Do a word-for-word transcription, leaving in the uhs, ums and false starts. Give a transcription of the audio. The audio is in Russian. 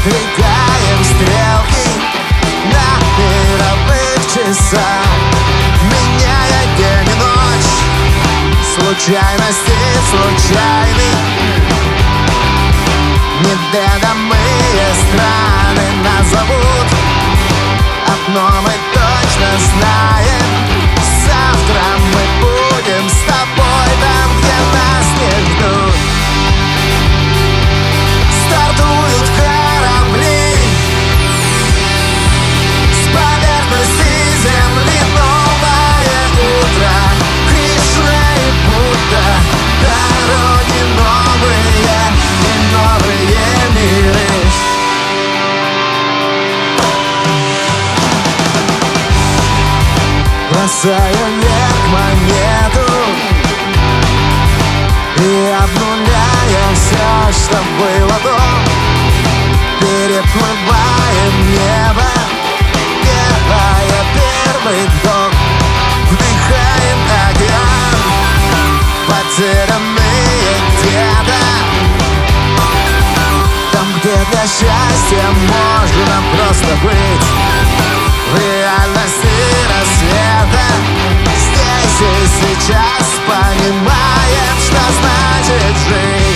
Отвлекаем стрелки на мировых часах, меняя день и ночь, случайности случайных. Неведомые страны нас зовут, одно мы точно знаем: завтра мы будем с тобой там, где нас не ждут. Стартуют корабли с поверхности земли. Новое утро, Кришна и Будда, дороги новые и новые миры. Бросаю вверх монету и обнуляем все, что было до. Переплываем небо, делая первый вдох. Вдыхаем океан, потерянные где-то, там, где для счастья можно просто быть. В реальности рассвета здесь и сейчас понимаем, что значит жить.